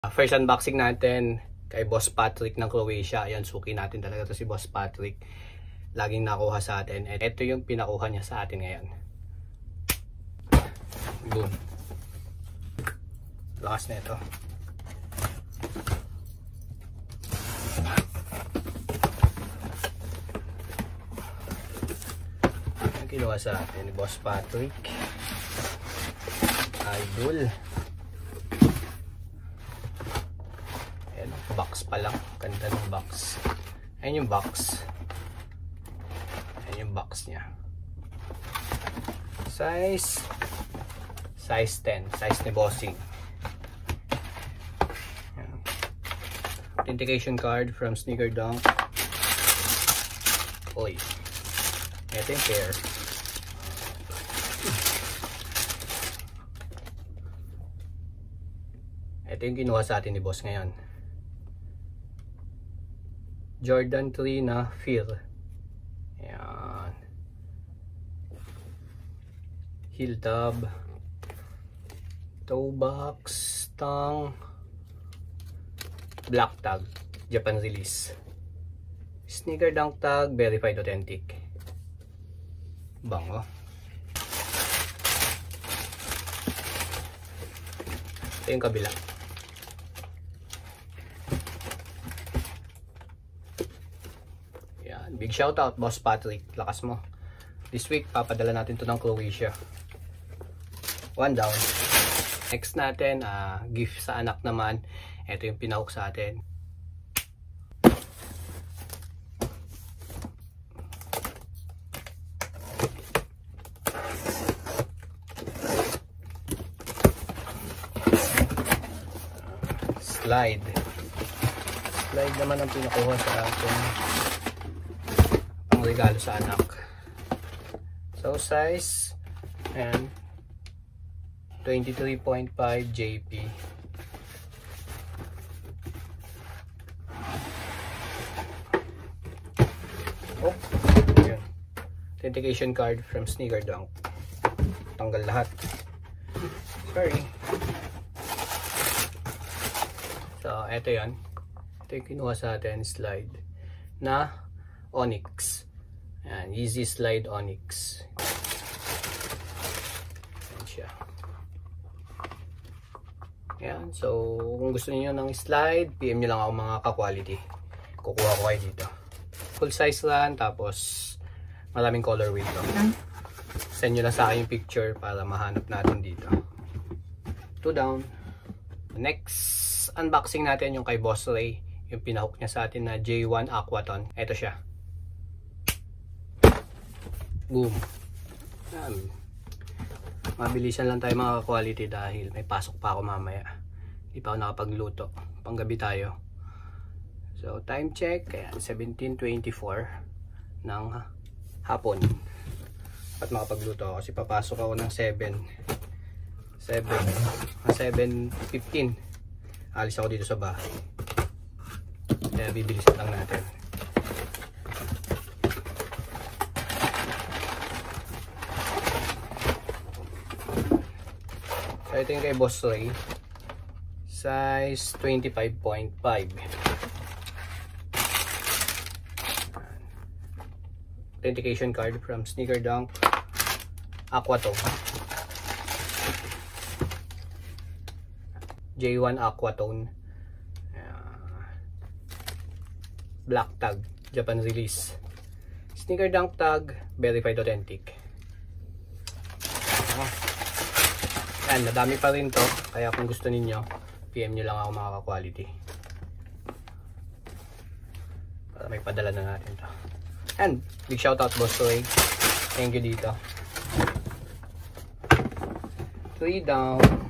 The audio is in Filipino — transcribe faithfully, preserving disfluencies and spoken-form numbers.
First unboxing natin kay Boss Patrick ng Croatia. Ayan, suki natin talaga to si Boss Patrick. Laging nakuha sa atin. At ito yung pinakuha niya sa atin ngayon. Boom. Lakas na ito. Ang kinuha sa atin ni Boss Patrick. Idol. Box pa lang, ganda ng box. Ayan yung box. Ayan yung box nya. Size size ten, size ni Bossing. Ayan. Authentication card from Sneaker Dunk. Oy, ito yung pair. Ito yung kinuha sa atin ni Boss ngayon. Jordan three na feel. Ayan. Heel tab. Toe box. Tang. Black tag. Japan release. Sneaker Dunk tag. Verified authentic. Bango. Ito yung kabila. Big shout out Boss Patrick, lakas mo. This week papadala natin to ng Croatia. One down. Next natin, uh, gift sa anak naman. Ito yung pinahok sa atin. Slide. Slide naman ang pinakuha sa atin. Regalo sa anak. So size and twenty-three point five J P. Oh, yun. Authentication card from Sneaker Dunk. Tanggal lahat. Sorry. So eto yan. Ito yung kinuha sa atin, slide na Onyx. Ayan, Easy Slide Onyx. Ayan siya. Ayan, so kung gusto niyo ng slide, P M nyo lang ako mga ka-quality. Kukuha ko kayo dito. Full size lang, tapos maraming colorway to. Send nyo lang sa akin yung picture para mahanap natin dito. Two down. Next unboxing natin yung kay Boss Ray. Yung pinahook niya sa atin na J one Aquaton. Ito siya. Boom. Yan. Mabilisan lang tayo mga quality dahil may pasok pa ako mamaya. Hindi pa ako nakapagluto. Panggabi tayo. So time check. Ayan, seventeen twenty-four ng hapon. At makapagluto ako kasi papasok ako ng seven. seven fifteen. Alis ako dito sa bahay. Kaya bibilisan lang natin. So ito yung kay Boss Ray. Size twenty-five point five. Authentication card from Sneaker Dunk. Aquatone. J one Aquatone. Black tag, Japan release. Sneaker Dunk tag, verified authentic. Oh. Yan, nadami pa rin to. Kaya kung gusto ninyo, P M nyo lang ako mga ka-quality. Para may padala na natin to. And big shout out Boss Ray. Thank you dito. Three down.